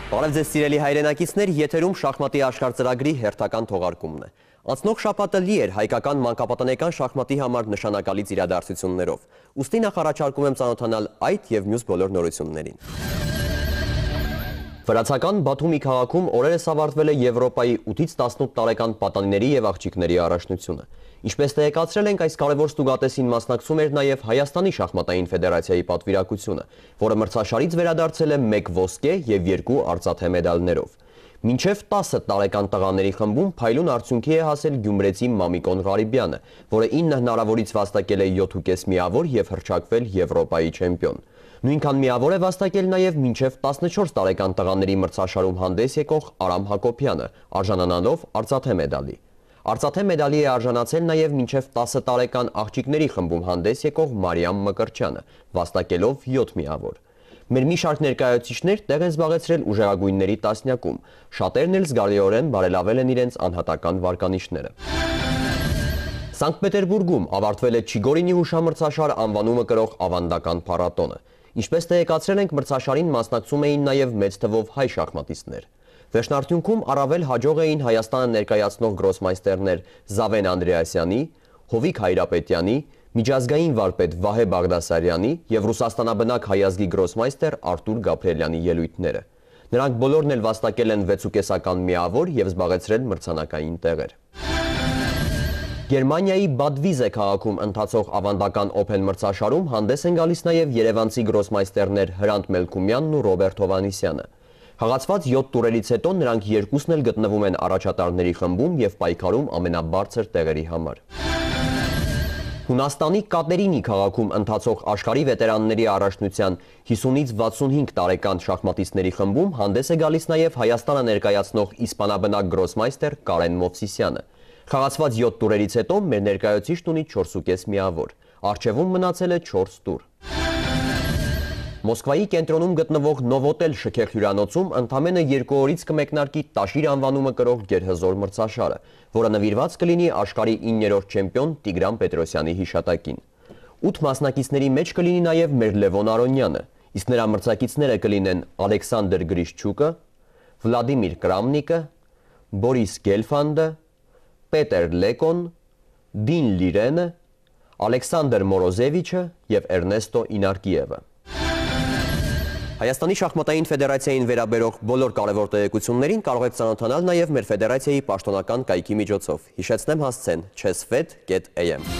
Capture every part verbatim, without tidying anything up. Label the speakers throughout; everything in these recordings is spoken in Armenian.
Speaker 1: Բարև ձեզ սիրելի հայրենակիցներ, եթերում շախմատի աշխարհ ծրագրի հերթական թողարկումն է։ Անցնող շաբաթը լի էր հայկական մանկապատանեկան շախմատի համար նշանակալից իրադարձություններով։ Ուստի նախ առաջարկում եմ ծանոթանալ այդ եւ մյուս բոլոր նորություններին։ Վրացական Բաթումի քաղաքում օրերս ավարտվել է Եվրոպայի ութից տասնութ տարեկան պատանիների եւ աղջիկների առաջնությունը։ Ինչպես տեղեկացրել ենք, այս կարևոր ստուգատեսին մասնակցում էր նաև Հայաստանի շախմատային ֆեդերացիայի պատվիրակությունը, որը մրցաշարից վերադարձել է մեկ ոսկե եւ երկու արծաթե մեդալներով։ Մինչև տասը տարեկան տղաների խմբում փայլուն արդյունքի է հասել գյումրեցի Մամիկոն Ղարիբյանը, որը ինը հնարավորից վաստակել է յոթ կես միավոր եւ հռչակվել Եվրոպայի չեմպիոն։ Նույնքան միավոր է վաստակել նաև մինչև տասնչորս տարեկան տղաների մրցաշարում հանդես եկող Արամ Հակոբյանը, արժանանալով արծաթե մեդալի։ Արծաթե մեդալի է արժանացել նաև մինչև տասը տարեկան աղջիկների խմբում հանդես եկող Մարիամ Մկրտչյանը, վաստակելով յոթ միավոր։ Մեր մի շարք ներկայացուցիչներ տեղ են զբաղեցրել ուժեղագույնների տասնյակում, շատերն էլ զգալիորեն բարելավել են իրենց անհատական վարկանիշները։ Սանկտ Պետերբուրգում ավարտվել է Չիգորինի հուշամրցաշար անվանումը կրող ավանդական փառատոնը։ Ինչպես տեղեկացրել ենք, մրցաշարին մասնակցում էին նաև մեծ թվով հայ շախմատիստներ։ Վերջնարդյունքում առավել հաջող էին Հայաստանը ներկայացնող գրոսմայստերներ Զավեն Անդրեասյանի, Հովիկ Հայրապետյանի, միջազգային վարպետ Վահե Բաղդասարյանի եւ ռուսաստանաբնակ հայազգի գրոսմայստեր Արտուր Գաբրելյանի ելույթները։ Նրանք բոլորն էլ վաստակել են վեց կեսական միավոր եւ զբաղեցրել մրցանակային տեղեր։ Գերմանիայի Բադ Վիզե քաղաքում ընթացող ավանդական օփեն մրցաշարում հանդես են գալիս նաև երևանցի գրոսմայստերներ Հրանտ Մելքումյանն ու Ռոբերտ Հովանիսյանը։ Խաղացված յոթ տուրերից հետո նրանք երկուսն էլ գտնվում են առաջատարների խմբում եւ պայքարում ամենաբարձր տեղերի համար։ Հունաստանի Կատերինի քաղաքում ընթացող աշխարհի վետերանների առաջնության հիսունից վաթսունհինգ տարեկան շախմատիստների խմբում հանդես է գալիս նաև Հայաստանը ներկայացնող իսպանաբնակ գրոսմայստեր Կարեն Մովսիսյանը։ Խաղացված յոթ տուրերից հետո մեր ներկայացուցիչն ունի չորս կես միավոր, առջևում մնացել է չորս տուր։ Մոսկվայի կենտրոնում գտնվող Նովոտել շքեղ հյուրանոցում ընդամենը երկու օրից կմեկնարկի Տաշիր անվանումը կրող գերհզոր մրցաշարը, որը նվիրված կլինի աշխարհի իններորդ չեմպիոն Տիգրան Պետրոսյանի հիշատակին։ Ութ մասնակիցների մեջ կլինի նաև մեր Լևոն Արոնյանը, իսկ նրա մրցակիցները կլինեն Ալեքսանդր Գրիշչուկը, Վլադիմիր Կրամնիկը, Բորիս Գելֆանդը, Պետեր Լեկոն, Դին Լիրենը, Ալեքսանդր Մորոզևիչը եւ Էրնեստո Ինարկիևը։ Հայաստանի շախմատային ֆեդերացիային վերաբերող բոլոր կարևոր տեղեկություններին կարող եք ծանոթանալ նաև մեր ֆեդերացիայի պաշտոնական կայքի միջոցով։ Հիշեցնեմ հասցեն chessfed dot a m։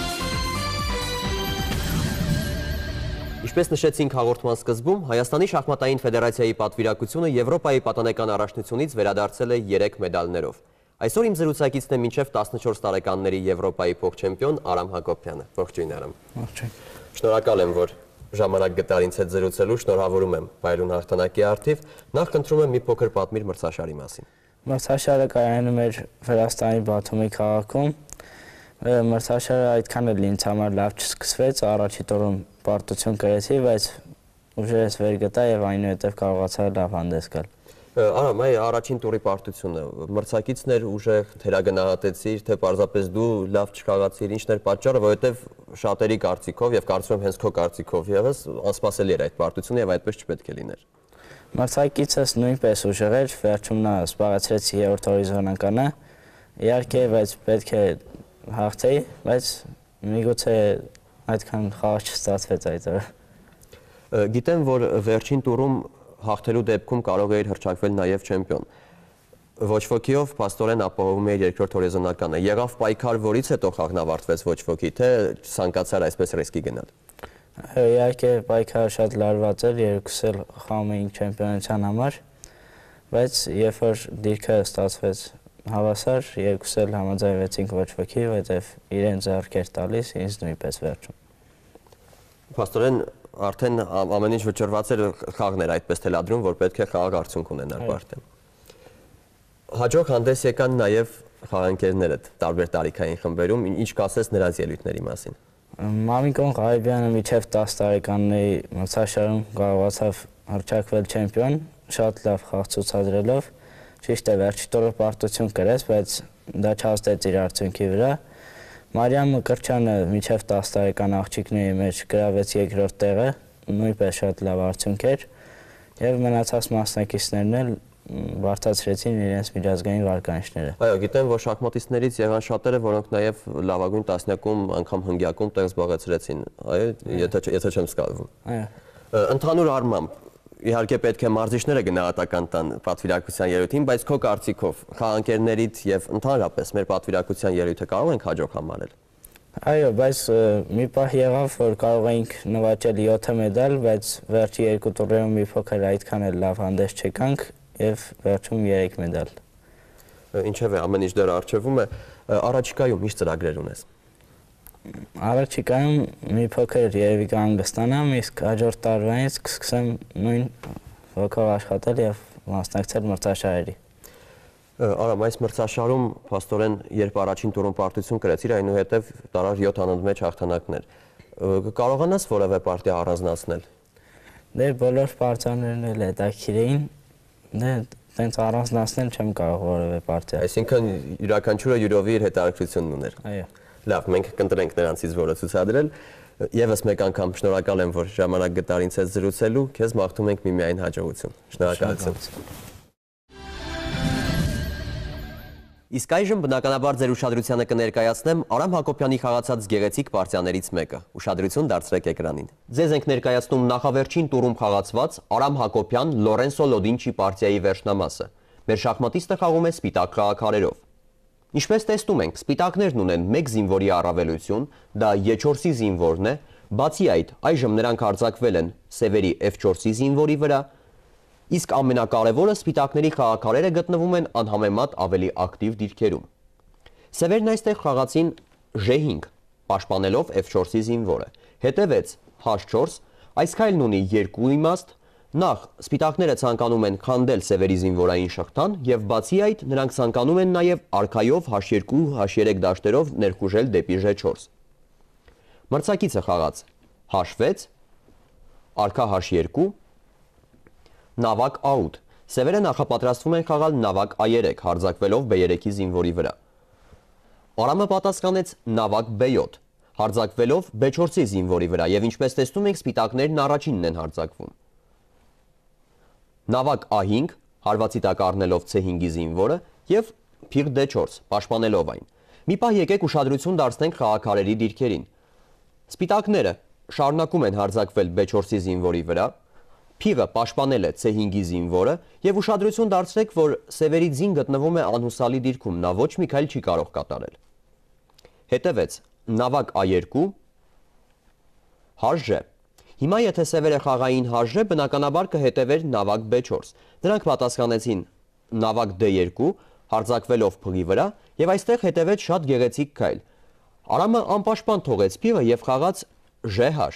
Speaker 1: Ինչպես նշեցինք հաղորդման սկզբում, Հայաստանի շախմատային ֆեդերացիայի պատվիրակությունը Եվրոպայի պատանեկան առաջնությունից վերադարձել է երեք մեդալներով։ Այսօր իմ զրուցակիցն է մինչև տասնչորս տարեկանների Եվրոպայի փոխչեմպիոն Արամ Հակոբյանը։ Ողջույն Արամ։
Speaker 2: Ողջույն։
Speaker 1: Շնորհակալ եմ, որ ժամանակ գտար ինձ հետ զրուցելու, շնորհավորում եմ Բայրուն հաղթանակի առթիվ։ Նախ խնդրում եմ մի փոքր պատմիր մրցաշարի մասին։
Speaker 2: Մրցաշարը կայանում էր Վրաստանի Բաթումի քաղաքում։ Մրցաշարը այդքան էլ ինձ համար լավ չսկսվեց, առաջին տուրում պարտություն կրեցի, բայց ուժերս վեր գտա եւ այնուհետեւ կարողացա լավ հանդես գալ։
Speaker 1: Արամ, այ առաջին տուրի պարտությունը, մրցակիցներ ուժեղ թերագնահատեցիր, թե պարզապես դու լավ չխաղացիր, ինչն էր պատճառը, որովհետև շատերի կարծիքով եւ կարծում եմ հենց քո կարծիքով եւս անսպասելի էր այդ պարտությունը եւ այդպես չպետք է լիներ։
Speaker 2: Մրցակիցս նույնպես ուժեղ էր, վերջում նա զբաղեցրեց երրորդ հորիզոնականը, իհարկե, բայց պետք է հաղթեի, բայց միգուցե այդքան խաղ չստացվեց այդ օրը։
Speaker 1: Գիտեմ, որ վերջին տուրում հաղթելու դեպքում կարող էր հռչակվել նաև չեմպիոն։ Ոչ ոքիով փաստորեն ապահովում էր երկրորդ հորիզոնականը։ Եղավ պայքար, որից հետո խաղն ավարտվեց ոչ ոքի, թե ցանկացար այսպես ռիսկի գնալ։
Speaker 2: Իհարկե պայքարը շատ լարված էր, երկուս էլ խաղում էինք չեմպիոնության համար, բայց երբ որ դիրքը ստացվեց հավասար, երկուս էլ համաձայնվեցինք ոչ ոքի, որովհետև իրեն ձեռք էր տալիս, ինձ նույնպես վերջում։
Speaker 1: Փաստորեն արդեն ամեն ինչ վճռված էր, խաղն էր այդպես թելադրում, որ պետք է խաղաղ արդյունք ունենար պարտեն։ Հաջող հանդես եկան նաև խաղանկերներդ տարբեր տարիքային խմբերում, ինչ կասես նրանց ելույթների մասին։
Speaker 2: Մամիկոն Ղարիբյանը մինչև տասը տարեկանների մրցաշարում կարողացավ հռչակվել չեմպիոն, շատ լավ խաղ ցուցադրելով, ճիշտ է վերջի տուրը պարտություն կրեց, բայց դա չհասցրեց իր արդյունքի վրա։ Մարիամ Մկրտչյանը մինչև տասը տարեկան աղջիկների մեջ գրավեց երկրորդ տեղը, նույնպես շատ լավ արդյունք էր, եւ մնացած մասնակիցներն էլ բարձրացրեցին իրենց միջազգային վարկանիշները։
Speaker 1: Այո, գիտեմ, որ շախմատիստներից եղան շատերը, որոնք նաև լավագույն տասնյակում, անգամ հնգյակում տեղ զբաղեցրեցին, այո, եթե եթե չեմ սխալվում։
Speaker 2: Այո։
Speaker 1: Ընդհանուր առմամբ, իհարկե պետք է մարզիչները գնահատական տան պատվիրակության ելույթին, բայց քո կարծիքով խաղանկերներիդ եւ ընդհանրապես մեր պատվիրակության ելույթը կարող ենք հաջող համարել։
Speaker 2: Այո, բայց մի պահ եղավ, որ կարող էինք նվաճել յոթ մեդալ, բայց վերջի երկու տուրերում մի փոքր այդքան էլ լավ հանդես չեկանք եւ վերջում երեք մեդալ։
Speaker 1: Ինչևէ, ամեն ինչ դեռ առջևում է, առաջիկայում ինչ ծրագրեր ունես։
Speaker 2: Առաջիկայում մի փոքր երևի կհանգստանամ, իսկ հաջորդ տարվանից կսկսեմ նույն ոգով աշխատել եւ մասնակցել մրցաշարերի։
Speaker 1: Արամ, այս մրցաշարում փաստորեն երբ առաջին տուրում պարտություն կրեցիր, այնուհետև տարար յոթ անընդմեջ հաղթանակներ։ Կարողանաս որևէ պարտիա առանձնացնել։
Speaker 2: Դե բոլոր պարտիաներն էլ հետաքրքիր էին, դե տենց առանձնացնել չեմ կարող որևէ պարտիա։
Speaker 1: Այսինքն յուրաքանչյուրը յուրովի իր հետաքրքրությունն ուներ։
Speaker 2: Այո։
Speaker 1: Լավ, մենք կընտրենք նրանցից որը ցուցադրել։ Եվս մեկ անգամ շնորհակալ եմ, որ ժամանակ գտար ինձ հետ զրուցելու, քեզ մաղթում ենք միմիայն հաջողություն։ Շնորհակալություն։ Իսկ այժմ բնականաբար ձեր ուշադրությանը կներկայացնեմ Արամ Հակոբյանի խաղացած գեղեցիկ պարտիաներից մեկը։ Ուշադրություն դարձրեք էկրանին։ Ձեզ ենք ներկայացնում նախավերջին տուրում խաղացված Արամ Հակոբյան Լորենսո Լոդինչի պարտիայի վերջնամասը։ Մեր շախմատիստը խաղում է սպիտակ խաղաքարերով։ Ինչպես տեսնում ենք, սպիտակներն ունեն մեկ զինվորի առավելություն, դա Է չորսի զինվորն է, բացի այդ, այժմ նրանք արձակվել են սևերի Էֆ չորսի զինվորի վրա, իսկ ամենակարևորը սպիտակների խաղաքարերը գտնվում են անհամեմատ ավելի ակտիվ դիրքերում։ Սևերն այստեղ խաղացին Ժե հինգ, պաշտպանելով Էֆ չորսի զինվորը, հետևեց Հաչ չորս, այս քայլն ունի երկու իմաստ, նախ սպիտակները ցանկանում են խանդել սևերի զինվորային շղթան եւ բացի այդ նրանք ցանկանում են նաեւ արքայով Հաչ երկու, Հաչ երեք դաշտերով ներխուժել դեպի Ժե չորս։ Մրցակիցը խաղաց Հաչ վեց, արքա Հաչ երկու, նավակ Ա ութ։ Սևերը նախապատրաստվում են խաղալ նավակ Ա երեք, հարձակվելով Բ երեքի զինվորի վրա։ Արամը պատասխանեց նավակ Բ յոթ, հարձակվելով Բ չորսի զինվորի վրա եւ ինչպես տեսնում եք սպիտակներն առաջինն են հարձակվում։ Նավակ Ա հինգ, հարվածի տակ առնելով Ց հինգի զինվորը եւ փիղ Դ չորս, պաշտպանելով այն։ Մի պահ եկեք ուշադրություն դարձնենք խաղաքարերի դիրքերին։ Սպիտակները շարունակում են հարձակվել Բ չորսի զինվորի վրա, փիղը պաշտպանել է Ց հինգի զինվորը եւ ուշադրություն դարձրեք, որ սևերի ձին գտնվում է անհուսալի դիրքում, նա ոչ մի քայլ չի կարող կատարել։ Հետևեց նավակ Ա երկու, Հաչ Ժ։ Հիմա եթե սևերը խաղային Հաչ Ժ, բնականաբար կհետևեր նավակ Բ չորս։ Նրանք պատասխանեցին նավակ Դ երկու, հարձակվելով փղի վրա եւ այստեղ հետևեց շատ գեղեցիկ քայլ։ Արամը անպաշտպան թողեց փիղը եւ խաղաց Ժ Հ։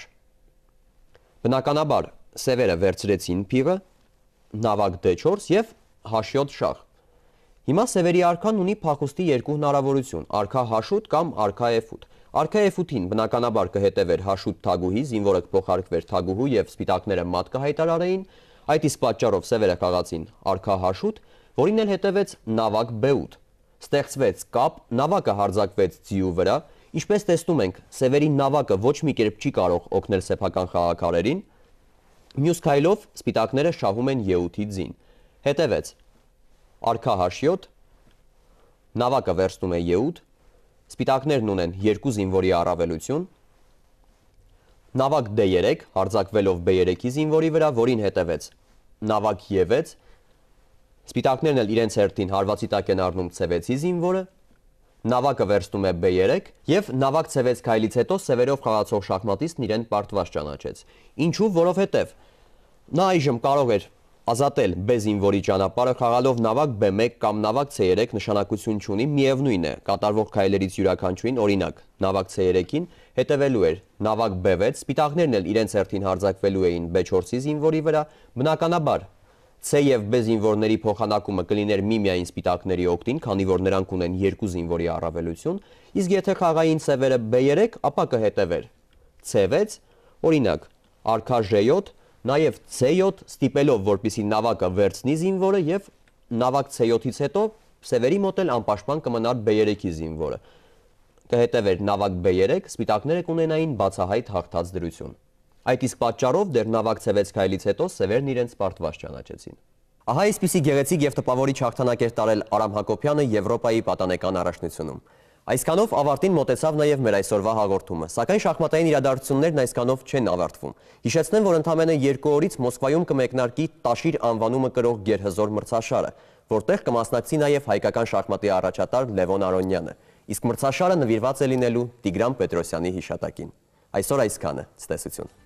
Speaker 1: Բնականաբար սևերը վերցրեցին փիղը, նավակ Դ չորս եւ Հաչ յոթ շախ։ Հիմա սևերի արքան ունի փախուստի երկու հնարավորություն՝ արքա Հաչ ութ կամ արքա Էֆ ութ։ Արքա Էֆ ութին բնականաբար կհետևեր Հաչ ութ թագուհի, զինվորը կփոխարկվեր թագուհու եւ սպիտակները մատ կհայտարարեին, այդ իսկ պատճառով սևերը խաղացին արքա Հաչ ութ, որին էլ հետևեց նավակ Բ ութ։ Ստեղծվեց կապ, նավակը հարձակվեց ձիու վրա, ինչպես տեսնում ենք, սևերի նավակը ոչ մի կերպ չի կարող օգնել սեփական խաղաքարերին։ Մյուս քայլով սպիտակները շահում են Է ութի ձին։ Հետևեց արքա Հաչ յոթ, նավակը վերցնում է Է ութ, սպիտակներն ունեն երկու զինվորի առավելություն, նավակ Դ երեք, հարձակվելով Բ երեքի զինվորի վրա, որին հետևեց նավակ Է վեց, սպիտակներն էլ իրենց հերթին հարվածի տակ են առնում Ց վեցի զինվորը, նավակը վերցնում է Բ երեք եւ նավակ Ց վեց քայլից հետո սևերով խաղացող շախմատիստն իրեն պարտված ճանաչեց։ Ինչու, որովհետեւ նա այժմ կարող էր ազատել Բ զինվորի ճանապարհը խաղալով նավակ Բ մեկ կամ նավակ Ց երեք նշանակություն չունի, միևնույն է, կատարվող քայլերից յուրաքանչյուրին, օրինակ, նավակ Ց երեքին հետևելու էր նավակ Բ վեց, սպիտակներն էլ իրենց հերթին հարձակվելու էին Բ չորսի զինվորի վրա, բնականաբար Ց եւ Բ զինվորների փոխանակումը կլիներ միմիայն սպիտակների օգտին, քանի որ նրանք ունեն երկու զինվորի առավելություն, իսկ եթե խաղային սևերը Բ երեք, ապա կհետևեր Ց վեց, օրինակ, արքա Ժ յոթ, նաև Ց յոթ ստիպելով, որպեսզի նավակը վերցնի զինվորը եւ նավակ Ց յոթից հետո սևերի մոտ էլ անպաշտպան կմնար Բ երեքի զինվորը։ Կհետևեր նավակ Բ երեք, սպիտակները կունենային բացահայտ հաղթած դրություն։ Այդ իսկ պատճառով դեռ նավակ Ց վեց քայլից հետո սևերն իրենց պարտված ճանաչեցին։ Ահա այսպիսի գեղեցիկ եւ տպավորիչ հաղթանակ էր տարել Արամ Հակոբյանը Եվրոպայի պատանեկան առաջնությունում։ Այսքանով ավարտին մոտեցավ նաև մեր այսօրվա հաղորդումը, սակայն շախմատային իրադարձություններն այսքանով չեն ավարտվում։ Հիշեցնեմ, որ ընդամենը երկու օրից Մոսկվայում կմեկնարկի Տաշիր անվանումը կրող գերհզոր մրցաշարը, որտեղ կմասնակցի նաև հայկական շախմատի առաջատար Լևոն Արոնյանը, իսկ մրցաշարը նվիրված է լինելու Տիգրան Պետրոսյանի հիշատակին։ Այսօր այսքանը, ցտեսություն։